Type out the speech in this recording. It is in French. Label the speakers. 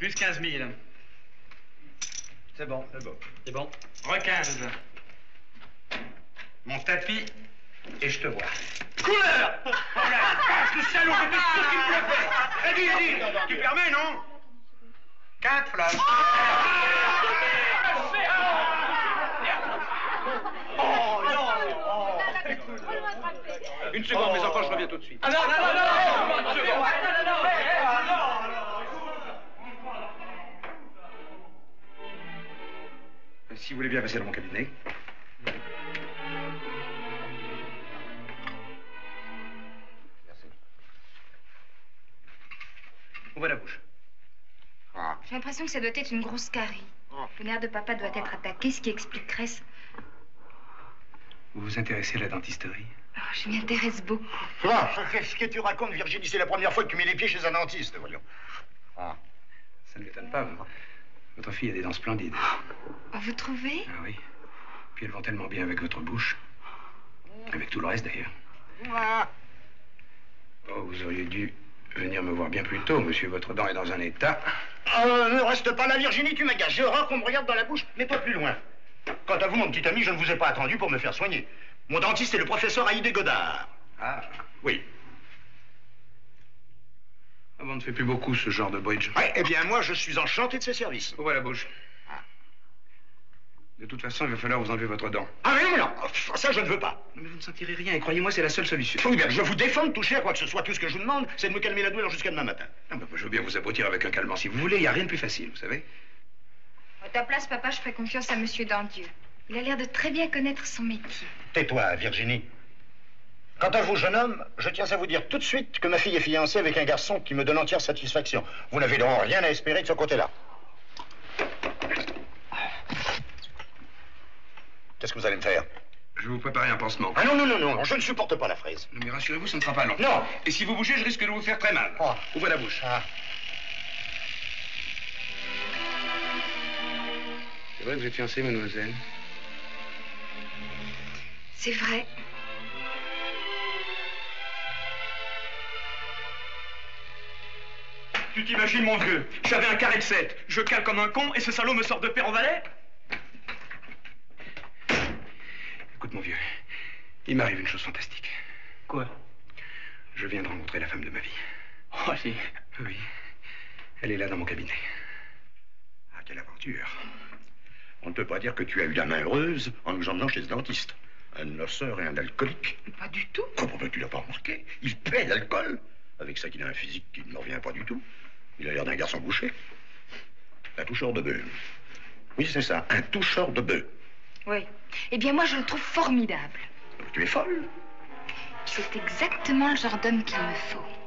Speaker 1: Plus 15 000.
Speaker 2: C'est bon.
Speaker 1: C'est bon. C'est bon. Re-15. Mon tapis, et je te vois. Couleur! Oh la vache, le salaud, j'étais sûr qu'il me bluffait! Eddie, tu permets, non? 4 flashs.
Speaker 2: Oh non!
Speaker 1: Une seconde, mes enfants, je reviens tout de suite.
Speaker 2: Ah non, non, non, non! Une seconde!
Speaker 1: Si vous voulez bien passer dans mon cabinet. Merci. Ouvrez la bouche. Ah.
Speaker 3: J'ai l'impression que ça doit être une grosse carie. Le nerf de papa doit être attaqué, ce qui expliquerait ça.
Speaker 1: Vous vous intéressez à la dentisterie?
Speaker 3: Oh, je m'y intéresse beaucoup.
Speaker 2: Qu'est-ce que tu racontes, Virginie? C'est la première fois que tu mets les pieds chez un dentiste, voyons.
Speaker 1: Ah. Ça ne m'étonne pas. Votre fille a des dents splendides.
Speaker 3: Oh, vous trouvez?
Speaker 1: Ah oui. Puis elles vont tellement bien avec votre bouche. Avec tout le reste, d'ailleurs.
Speaker 2: Ah.
Speaker 1: Oh, vous auriez dû venir me voir bien plus tôt, monsieur. Votre dent est dans un état...
Speaker 2: Ne reste pas là, Virginie, tu m'agaces. J'ai horreur qu'on me regarde dans la bouche, mais pas plus loin. Quant à vous, mon petit ami, je ne vous ai pas attendu pour me faire soigner. Mon dentiste est le professeur Haïdé Godard.
Speaker 1: Ah.
Speaker 2: Oui.
Speaker 1: Ah, on ne fait plus beaucoup, ce genre de bridge.
Speaker 2: Ouais, eh bien, moi, je suis enchanté de ses services.
Speaker 1: Ouvrez la bouche. De toute façon, il va falloir vous enlever votre dent.
Speaker 2: Ah mais non, ça, je ne veux pas.
Speaker 1: Mais vous ne sentirez rien, et croyez-moi, c'est la seule solution.
Speaker 2: Oui, bien, je vous défends de toucher à quoi que ce soit. Tout ce que je vous demande, c'est de me calmer la douleur jusqu'à demain matin.
Speaker 1: Ah, bah, je veux bien vous abrutir avec un calmant si vous voulez. Il n'y a rien de plus facile, vous savez.
Speaker 3: À ta place, papa, je ferais confiance à Monsieur Dandieu. Il a l'air de très bien connaître son métier.
Speaker 2: Tais-toi, Virginie. Quant à vous, jeune homme, je tiens à vous dire tout de suite que ma fille est fiancée avec un garçon qui me donne entière satisfaction. Vous n'avez donc rien à espérer de ce côté-là. Qu'est-ce que vous allez me faire?
Speaker 1: Je vais vous préparer un pansement.
Speaker 2: Ah non, non, non, non, je ne supporte pas la fraise.
Speaker 1: Mais rassurez-vous, ce ne sera pas long.
Speaker 2: Non.
Speaker 1: Et si vous bougez, je risque de vous faire très mal.
Speaker 2: Oh.
Speaker 1: Ouvrez la bouche.
Speaker 2: Ah.
Speaker 1: C'est vrai que vous êtes fiancée, mademoiselle?
Speaker 3: C'est vrai.
Speaker 1: Tu t'imagines, mon vieux? J'avais un carré de 7. Je cale comme un con et ce salaud me sort de père en valet? Écoute, mon vieux, il m'arrive une chose fantastique.
Speaker 4: Quoi?
Speaker 1: Je viens de rencontrer la femme de ma vie.
Speaker 4: Oh, si.
Speaker 1: Oui. Elle est là dans mon cabinet. Ah, quelle aventure.
Speaker 2: On ne peut pas dire que tu as eu la main heureuse en nous emmenant chez ce dentiste. Un noceur et un alcoolique.
Speaker 3: Pas du tout.
Speaker 2: Comment tu l'as pas remarqué? Il paie l'alcool. Avec ça qu'il a un physique qui ne me revient pas du tout. Il a l'air d'un garçon bouché. Un toucheur de bœuf. Oui, c'est ça, un toucheur de bœuf.
Speaker 3: Oui. Eh bien, moi, je le trouve formidable.
Speaker 2: Tu es folle.
Speaker 3: C'est exactement le genre d'homme qu'il me faut.